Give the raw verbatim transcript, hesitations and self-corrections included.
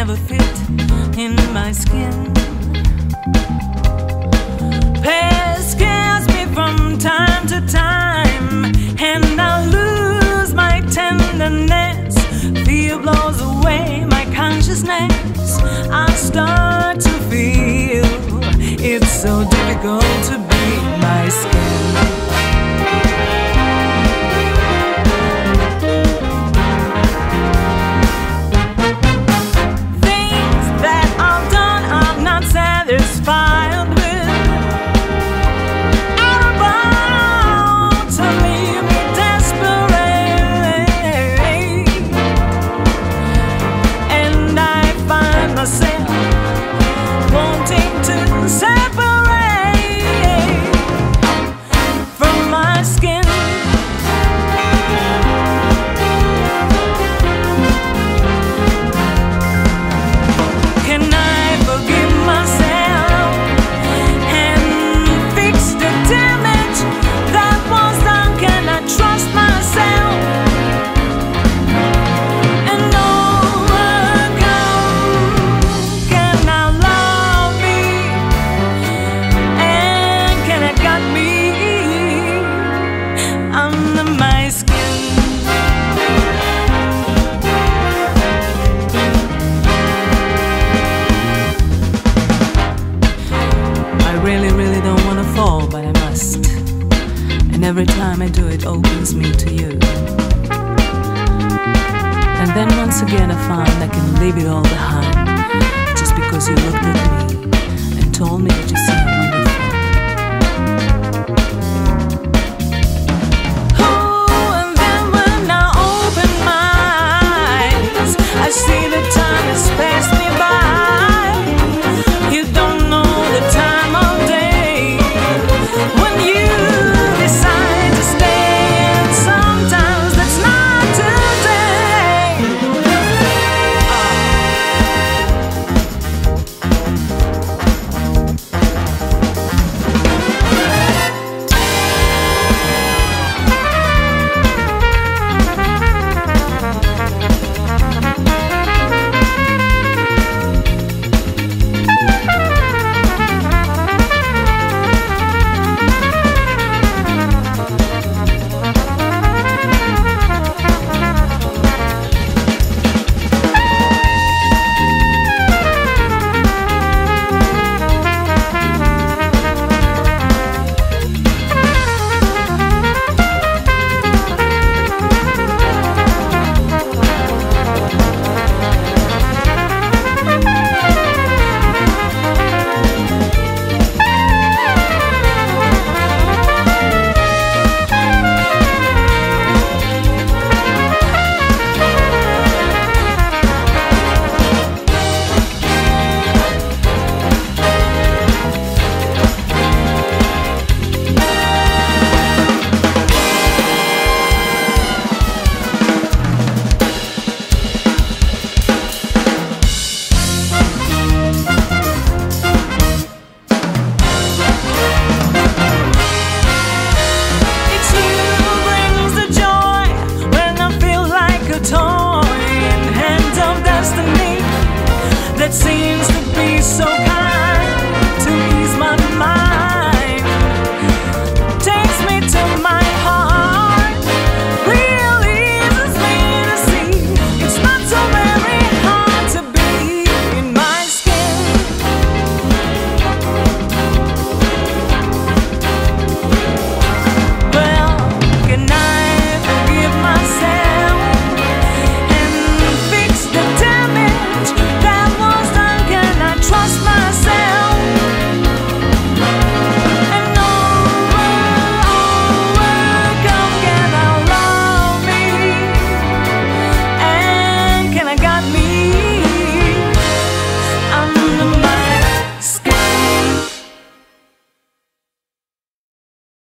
never fit in my skin. Pain scares me from time to time, and I lose my tenderness. Fear blows away my consciousness. I start to feel it's so difficult to be my skin. Satisfied with, out about to leave me desperate, and I find myself wanting to separate from my skin. Can I forgive myself? But I must, and every time I do it opens me to you. And then once again I find I can leave it all behind, just because you looked at me and told me that you see me.